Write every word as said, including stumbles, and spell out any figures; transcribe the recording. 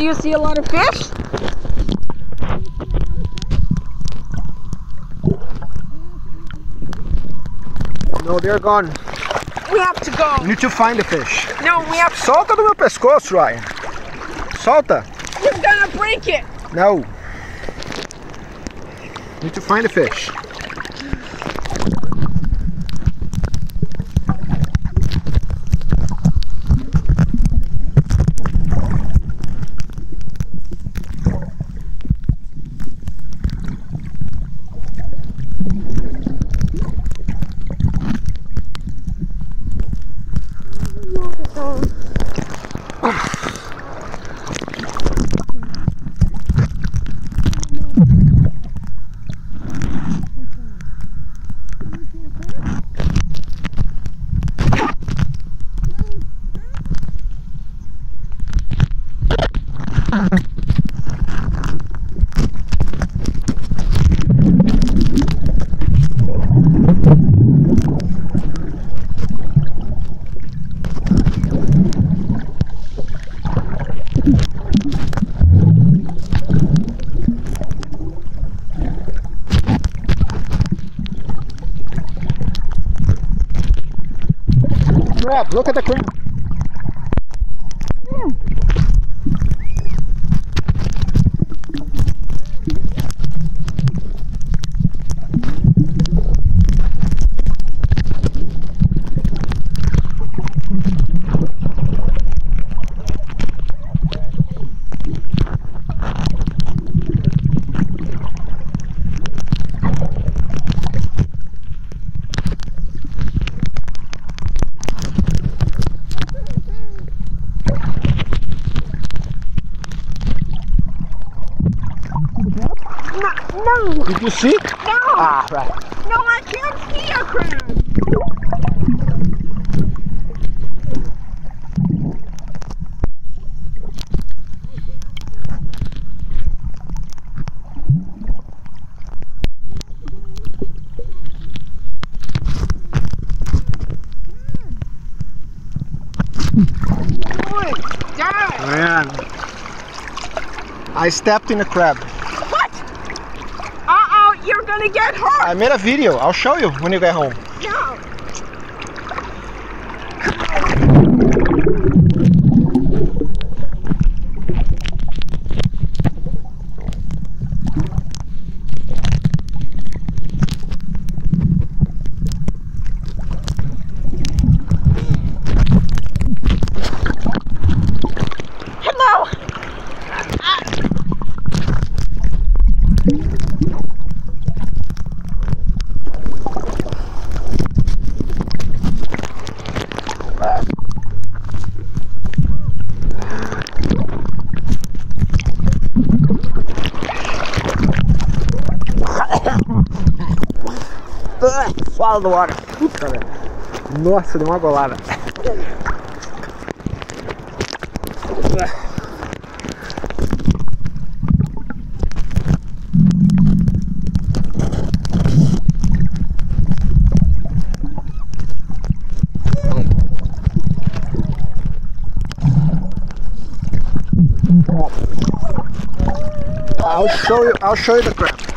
do you see a lot of fish? No, they're gone. We have to go. We need to find the fish. No, we have to. Solta do meu pescoço, Ryan. Solta. You're gonna break it. No. Need to find the fish. Crab, look at the crab. Yeah. No. Did you see? No. Ah, right. No, I can't see a crab. Man, I stepped in a crab. What? Uh-oh, you're gonna get hurt. I made a video. I'll show you when you get home. No. Swallow the water. Puta, velho. Nossa, deu uma golada. I'll show you. I'll show you the crab.